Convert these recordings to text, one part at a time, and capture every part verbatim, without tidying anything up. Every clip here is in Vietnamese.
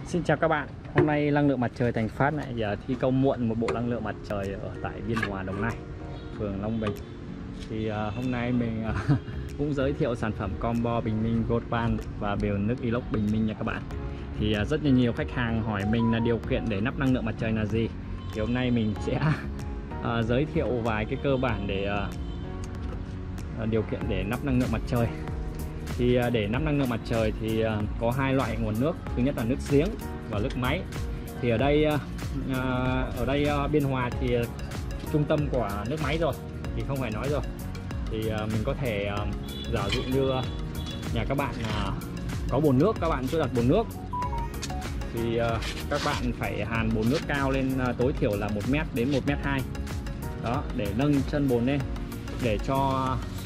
Xin chào các bạn, hôm nay năng lượng mặt trời Thành Phát lại giờ thi công muộn một bộ năng lượng mặt trời ở tại Biên Hòa, Đồng Nai, phường Long Bình. Thì uh, hôm nay mình uh, cũng giới thiệu sản phẩm combo bình minh Gold Pan và bồn nước inox bình minh nha các bạn. Thì uh, rất là nhiều khách hàng hỏi mình là điều kiện để nắp năng lượng mặt trời là gì. Thì hôm nay mình sẽ uh, giới thiệu vài cái cơ bản để uh, điều kiện để nắp năng lượng mặt trời. Thì để nắp năng lượng mặt trời thì có hai loại nguồn nước, thứ nhất là nước giếng và nước máy. Thì ở đây ở đây Biên Hòa thì trung tâm của nước máy rồi thì không phải nói rồi. Thì mình có thể giả dụ như nhà các bạn có bồn nước, các bạn chưa đặt bồn nước thì các bạn phải hàn bồn nước cao lên tối thiểu là một mét đến một mét hai đó, để nâng chân bồn lên để cho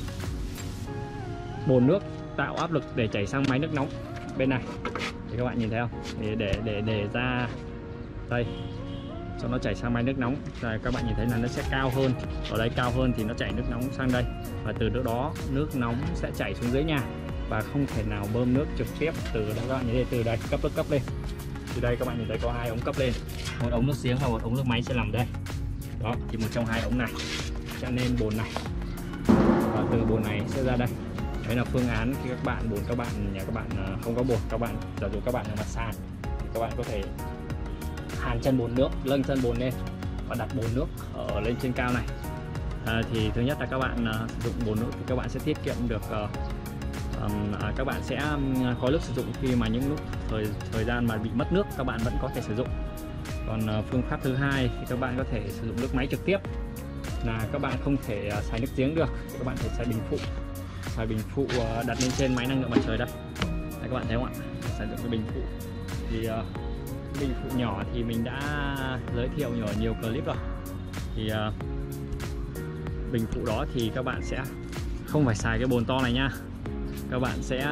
bồn nước tạo áp lực để chảy sang máy nước nóng bên này. Thì các bạn nhìn thấy không? Thì để để để ra đây cho nó chảy sang máy nước nóng. Rồi các bạn nhìn thấy là nó sẽ cao hơn. Ở đây cao hơn thì nó chảy nước nóng sang đây, và từ nước đó nước nóng sẽ chảy xuống dưới nhà và không thể nào bơm nước trực tiếp từ đó. Các bạn nhìn thấy từ đây cấp nước cấp lên. Từ đây các bạn nhìn thấy có hai ống cấp lên, một ống nước giếng và một ống nước máy sẽ nằm đây. Đó, thì một trong hai ống này sẽ lên bồn này và từ bồn này sẽ ra đây. Đấy là phương án khi các bạn bồn các bạn nhà các bạn không có bồn, các bạn giả dụ các bạn ở mặt sàn thì các bạn có thể hàn chân bồn nước, nâng chân bồn lên và đặt bồn nước ở lên trên cao này. À, thì thứ nhất là các bạn uh, sử dụng bồn nước thì các bạn sẽ tiết kiệm được uh, um, uh, các bạn sẽ có nước sử dụng khi mà những lúc thời thời gian mà bị mất nước các bạn vẫn có thể sử dụng. Còn uh, phương pháp thứ hai thì các bạn có thể sử dụng nước máy trực tiếp, là các bạn không thể uh, xài nước giếng được, các bạn thể xài bình phụ. Xài bình phụ đặt lên trên máy năng lượng mặt trời đây. Đây các bạn thấy không ạ? Sử dụng cái bình phụ. Thì uh, bình phụ nhỏ thì mình đã giới thiệu ở nhiều clip rồi. Thì uh, bình phụ đó thì các bạn sẽ không phải xài cái bồn to này nha. Các bạn sẽ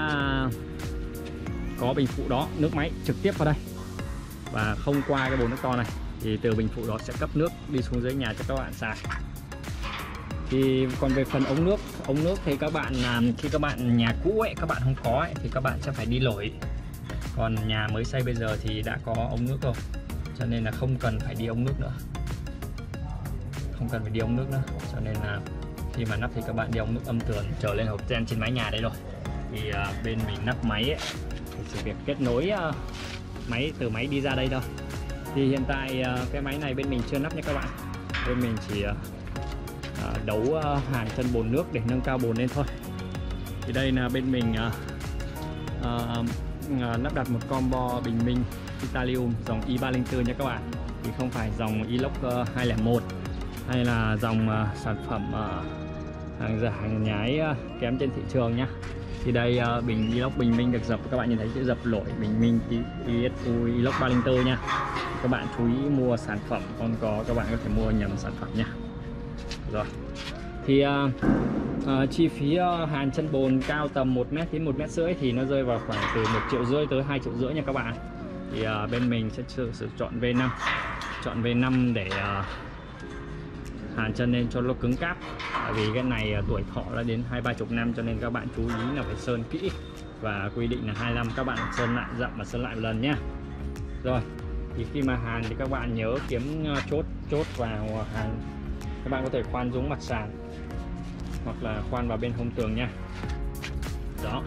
có bình phụ đó, nước máy trực tiếp vào đây và không qua cái bồn nước to này. Thì từ bình phụ đó sẽ cấp nước đi xuống dưới nhà cho các bạn xài. Thì còn về phần ống nước, ống nước thì các bạn khi các bạn nhà cũ ấy, các bạn không có ấy, thì các bạn sẽ phải đi lội. Còn nhà mới xây bây giờ thì đã có ống nước rồi, cho nên là không cần phải đi ống nước nữa, không cần phải đi ống nước nữa. Cho nên là khi mà nắp thì các bạn đi ống nước âm tường trở lên hộp gen trên mái nhà đây rồi. Thì uh, bên mình nắp máy ấy, thì chỉ việc kết nối uh, máy từ máy đi ra đây thôi. Thì hiện tại uh, cái máy này bên mình chưa nắp nha các bạn, bên mình chỉ uh, đấu hàn chân bồn nước để nâng cao bồn lên thôi. Thì đây là bên mình uh, uh, uh, lắp đặt một combo bình minh titanium dòng i ba không bốn nha các bạn. Thì không phải dòng inox uh, hai không một hay là dòng uh, sản phẩm uh, hàng giả hàng nhái uh, kém trên thị trường nhá. Thì đây uh, bình inox bình minh được dập, các bạn nhìn thấy chữ dập lỗi bình minh i ét u inox ba không bốn nha. Các bạn chú ý mua sản phẩm, còn có các bạn có thể mua nhầm sản phẩm nha. Rồi thì uh, uh, chi phí uh, hàn chân bồn cao tầm một mét đến một mét rưỡi thì nó rơi vào khoảng từ một triệu rưỡi tới hai triệu rưỡi nha các bạn. Thì uh, bên mình sẽ sử dụng chọn V năm, chọn V năm để uh, hàn chân lên cho nó cứng cáp. Bởi vì cái này uh, tuổi thọ đã đến hai ba chục năm, cho nên các bạn chú ý là phải sơn kỹ, và quy định là hai năm các bạn sơn lại dặm và sơn lại một lần nhé. Rồi thì khi mà hàn thì các bạn nhớ kiếm uh, chốt chốt vào hàn. Các bạn có thể khoan xuống mặt sàn hoặc là khoan vào bên hông tường nha. Đó.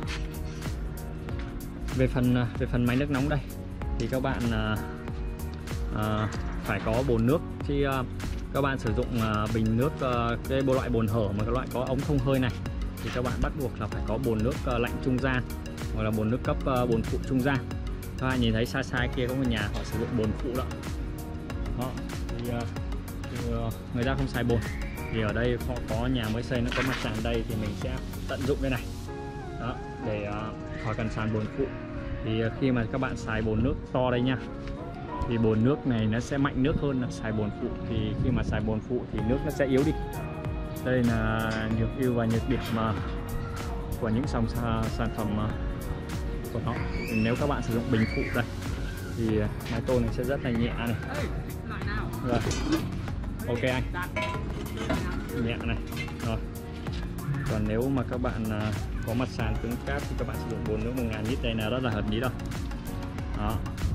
Về phần về phần máy nước nóng đây thì các bạn uh, uh, phải có bồn nước. Khi uh, các bạn sử dụng uh, bình nước uh, cái bộ loại bồn hở mà các loại có ống thông hơi này thì các bạn bắt buộc là phải có bồn nước uh, lạnh trung gian hoặc là bồn nước cấp uh, bồn phụ trung gian. Các bạn nhìn thấy xa xa kia có một nhà họ sử dụng bồn phụ đó. Đó. Thì, uh, người ta không xài bồn thì ở đây họ có nhà mới xây nó có mặt sàn đây thì mình sẽ tận dụng cái này đó để uh, khỏi cần sàn bồn phụ. Thì uh, khi mà các bạn xài bồn nước to đây nha, thì bồn nước này nó sẽ mạnh nước hơn là xài bồn phụ. Thì khi mà xài bồn phụ thì nước nó sẽ yếu đi. Đây là nhược ưu và nhược điểm mà của những dòng sản phẩm của nó. Thì nếu các bạn sử dụng bình phụ đây thì mái tôn này sẽ rất là nhẹ này. Rồi. Ok anh, nhẹ này. Rồi. Còn nếu mà các bạn có mặt sàn cứng cáp thì các bạn sử dụng bồn nước một nghìn lít đây là rất là hợp lý đâu. Đó.